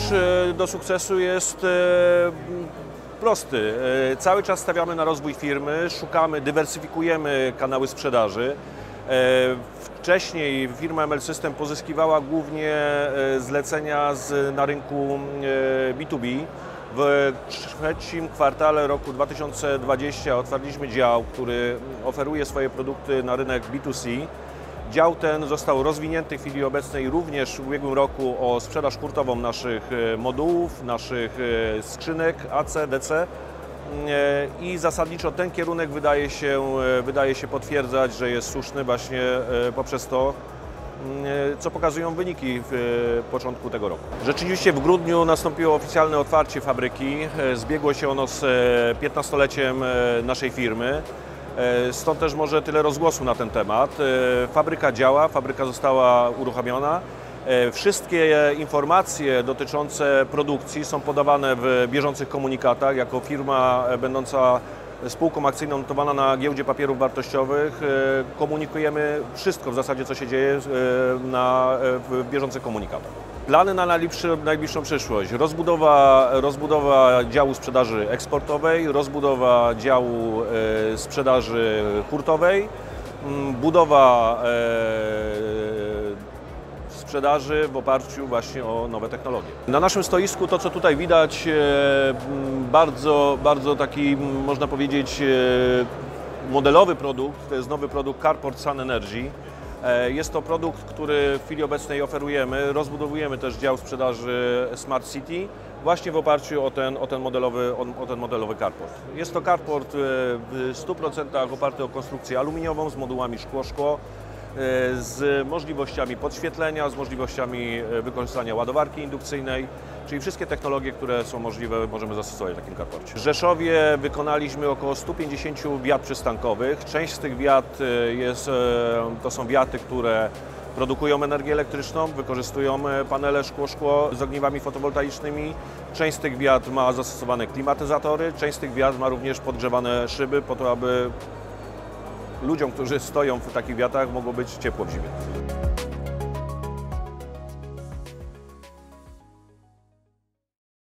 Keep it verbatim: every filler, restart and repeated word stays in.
do sukcesu jest prosty. Cały czas stawiamy na rozwój firmy, szukamy, dywersyfikujemy kanały sprzedaży. Wcześniej firma M L System pozyskiwała głównie zlecenia z, na rynku B dwa B. W trzecim kwartale roku dwa tysiące dwudziestego otwarliśmy dział, który oferuje swoje produkty na rynek B dwa C. Dział ten został rozwinięty w chwili obecnej również w ubiegłym roku o sprzedaż hurtową naszych modułów, naszych skrzynek A C, D C i zasadniczo ten kierunek wydaje się, wydaje się potwierdzać, że jest słuszny właśnie poprzez to, co pokazują wyniki w początku tego roku. Rzeczywiście w grudniu nastąpiło oficjalne otwarcie fabryki. Zbiegło się ono z piętnastoleciem naszej firmy. Stąd też może tyle rozgłosu na ten temat. Fabryka działa, fabryka została uruchomiona. Wszystkie informacje dotyczące produkcji są podawane w bieżących komunikatach. Jako firma będąca spółką akcyjną notowana na giełdzie papierów wartościowych komunikujemy wszystko w zasadzie, co się dzieje na, w bieżących komunikatach. Plany na najbliższy, najbliższą przyszłość. Rozbudowa, rozbudowa działu sprzedaży eksportowej, rozbudowa działu e, sprzedaży hurtowej, budowa e, sprzedaży w oparciu właśnie o nowe technologie. Na naszym stoisku to, co tutaj widać, e, bardzo, bardzo taki, można powiedzieć, e, modelowy produkt, to jest nowy produkt Carport Sun Energy. Jest to produkt, który w chwili obecnej oferujemy. Rozbudowujemy też dział sprzedaży Smart City właśnie w oparciu o ten, o ten, modelowy, o ten modelowy carport. Jest to carport w stu procentach oparty o konstrukcję aluminiową z modułami szkło-szkło, z możliwościami podświetlenia, z możliwościami wykorzystania ładowarki indukcyjnej, czyli wszystkie technologie, które są możliwe, możemy zastosować w takim carporcie. W Rzeszowie wykonaliśmy około stu pięćdziesięciu wiat przystankowych. Część z tych wiat jest, to są wiaty, które produkują energię elektryczną, wykorzystują panele szkło-szkło z ogniwami fotowoltaicznymi. Część z tych wiat ma zastosowane klimatyzatory, część z tych wiat ma również podgrzewane szyby po to, aby ludziom, którzy stoją w takich wiatach, mogło być ciepło w zimie.